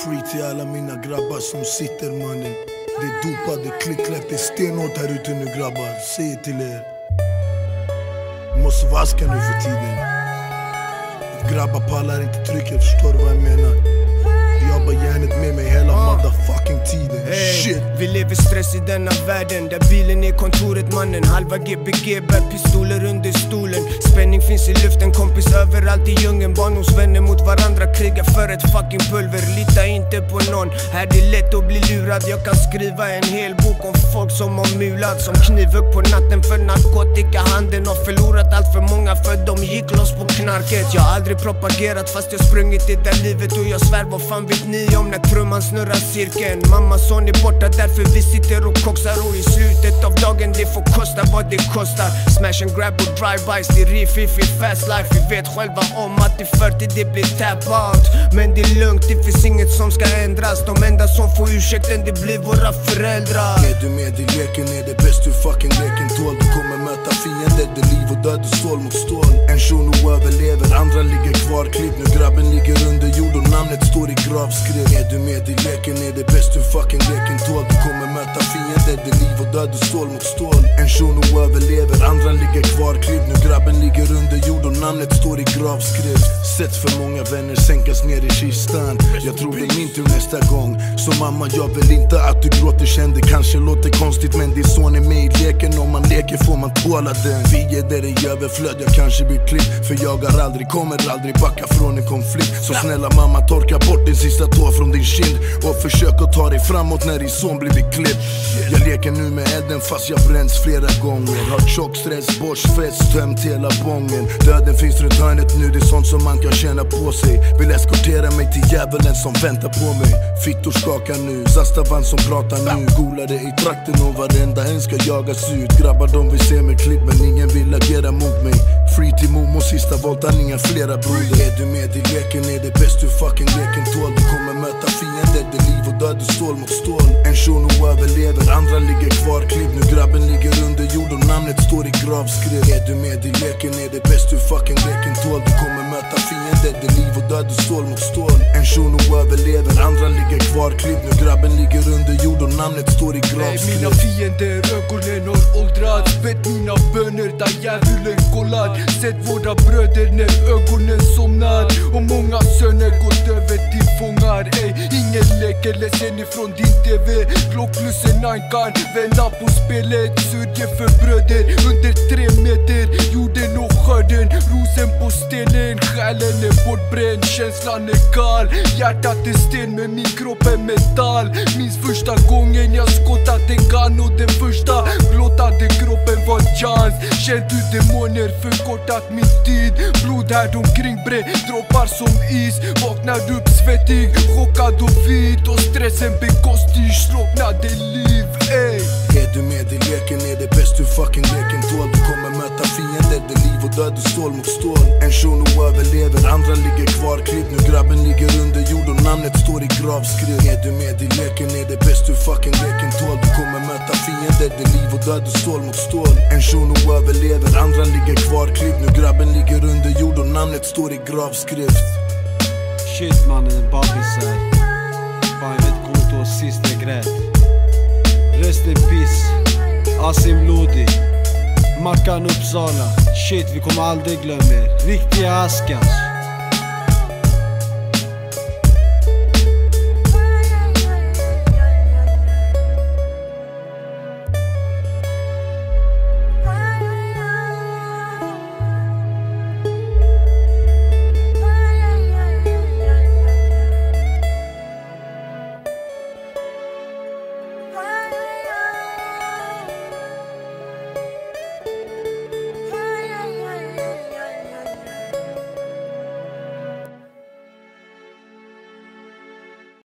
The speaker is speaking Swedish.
Free till alla mina grabbar som sitter, mannen. Det är dopat, det är klicklätt, det är stenhårt här ute nu, grabbar. Säg till er. Vi måste vaska nu för tiden. Grabbar pallar inte trycket, förstår du vad jag menar? Jag har järnet med mig hela motherfucking tiden. Shit. Vi lever stress i denna världen, där bilen är kontoret, mannen. Halva GBG bär pistoler under stolen. Spänning finns i luften, kompis överallt i djungeln. Barndomsvänner mot varandra, krigar för ett fucking pulver. Lita inte på någon, här det är lätt att bli lurad. Jag kan skriva en hel bok om folk som har mulat, som knivhugg på natten för narkotikahandeln. Har förlorat allt för många för de gick loss på knarket. Jag har aldrig propagerat fast jag sprungit i det livet. Och jag svär, vad fan vet ni om när trumman snurrar cirkeln? Mammas son är borta, därför vi sitter och koxar. Och i slutet av dagen det får kosta vad det kostar. Smash and grab och drive-bys, det är riffig fast life. Vi vet själva om att i 40 det blir tap out. Men det är lugnt, det finns inget som ska ändras. De enda som får ursäkten det blir våra föräldrar. Är du med i leken är det bäst du fucking leken tål. Du kommer möta fiender, det liv och död och stål mot stål. En shuno överlever, andra ligger kvar. Klipp nu, grabben ligger under jord och namnet står i gravskriv. Är du med i leken är det bäst du fucking leken tål. Du kommer möta fiender, det liv och död och stål mot stål. En shuno överlever, andra ligger kvar. Klipp nu, grabben ligger under jord och namnet står i gravskriv. Sett för många vänner sänkas ner i kistan. Jag tror det är min tur nästa gång. Så mamma, jag vill inte att du gråter. Kände kanske låter konstigt, men det är så ni är med i leken. Om man leker får man tåla den. Vi är där i överflöd, jag kanske blir klippt. För jag har aldrig, kommer aldrig backa från en konflikt. Så snälla mamma, torka bort din sista tår från din kind. Och försök att ta dig framåt när din son blivit klippt. Jag leker nu med elden fast jag bränns flera gånger. Har tjock stress, borstfest, tömt hela bången. Döden finns runt hörnet nu, det är sånt som man kan känna på sig. Vill eskortera mig till djävulen som väntar på mig. Fittor skakar nu, Zastavan som pratar nu. Golare i trakten och varenda en ska jagas ut. Grabbar de vill se mig klipp men ingen vill agera mot mig. Free till Momo, sista voltan, inga flera broder. Är du med i leken är det bäst du fucking leken tål. Du kommer möta fiender, det liv och död och stål mot stål. En shuno överlever, andra ligger kvar. Klipp nu, grabben ligger under jord och namnet står i gravskriv. Är du med i leken är det bäst du fucking leken tål. Du kommer möta fiender, det liv och död och stål mot stål. En shuno överlever, andra ligger kvar. Klipp nu, grabben ligger under jord och namnet står i gravskriv. Mina fiender, ögonen har åldrats. Bett mina böner där djävulen kollar. Sett våra bröder när ögonen somnar. Och många söner gått över till fångar. Ingen leker ledsen ifrån din TV. Glock plus en 9 kan vända på spelet. Sörjer för bröder under 3 meter. Jorden och skörden, rosen på stenen. Själen är bortbränd, känslan är kall. Hjärtat är sten men min kropp är metall. Minns första gången jag skottat en gun. Och den första blottade kroppen var chans. Känt hur demoner förkortat min tid. Blod här omkring bre, droppar som is. Vaknar upp svettig, chockad och vit. Och stressen bekostig, slocknade liv. Är du med i leken är det bäst du fucking leken tål. Du kommer möta fiender, det liv och död och stål mot stål. En shuno överlever, andra ligger kvar. Klipp nu, grabben ligger under jord och namnet står i gravskriv. Är du med i leken är det bäst du fucking leken tål. Du kommer möta fiender, det liv och död och stål mot stål. En shuno överlever, andra ligger kvar. Klipp nu, grabben ligger under jord och namnet står i gravskrift. Shit mannen, Babis här. Fan jag vet gott och sist jag grät. Rest in peace, Asim Lodi, Mackan Uppsala. Shit vi kommer aldrig glömma er, riktiga Askas.